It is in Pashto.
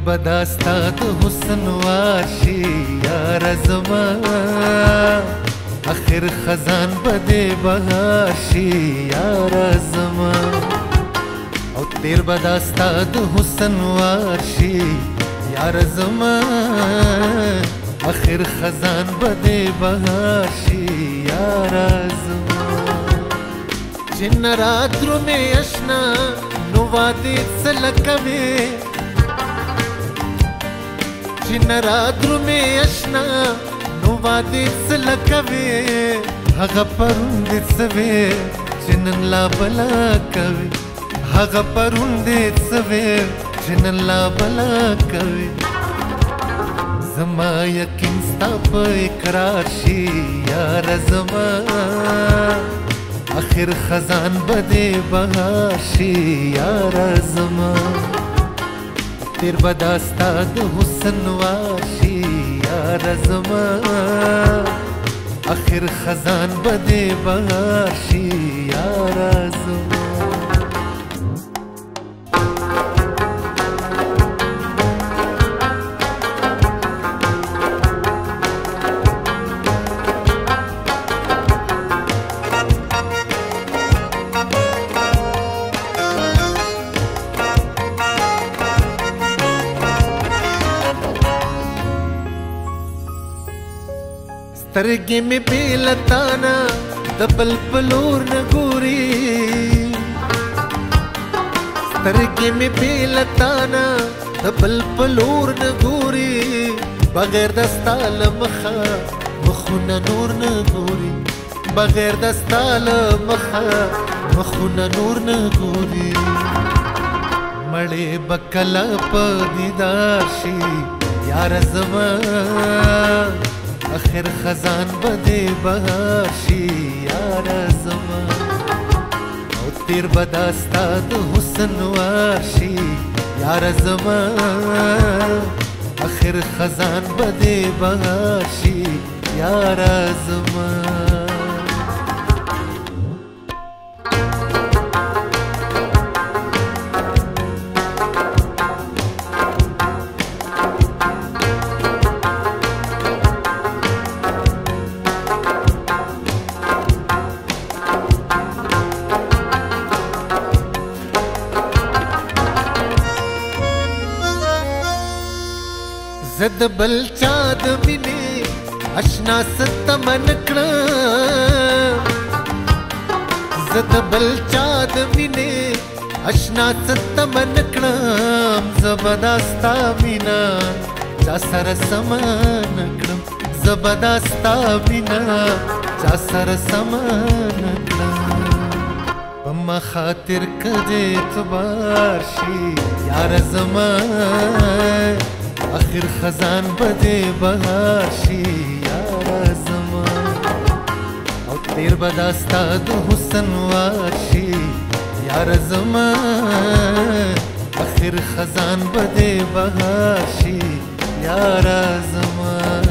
بداستا د حسن واشي یار زما اخر خزان بده بهاشي یار زما او تیر بداستا د حسن واشي یار زما اخر خزان بده بهاشي یار زما جن راترو میں اشنا نو وادي سلکوي جن راترو میں اشنا نو وادي سلکوي هغه پروند سوي جنن لا بلا کوي هغه پروند سوي جنن لا بلا کوي زما یقین ستا په اقرار شي یار زما آخر خزان بده بهاشي یار زما تیر بداستا د حسن واشي یار زما آخر خزان بده بهاشي یار زما سترګې مې بیلتانا د بل په لور نه ګوري سترګې مې بیلتانا د بل په لور نه ګوري بغیر د ستا له مخه مخونه نور نه ګوري بغیر د ستا له مخه مخونه نور نه ګوري مړې به کله په دیدار شي یار زما آخر خزان بده بهاشي یار زما او تیر بداستا د حسن واشي یار زما آخر خزان بده بهاشي یار زما زد بل چا د مینې اشنا ستمن کړم زد بل چا د مینې اشنا ستمن کړم زبرداستا مینا چا سره سمان کړم زبرداستا مینا چا سره سمان کړم پما خاطر کدے اعتبار شي یار زما آخر خزان بده بهاشي یار زما او تیر بداستا د حسن واشي یار زما آخر خزان بده بهاشي یار زما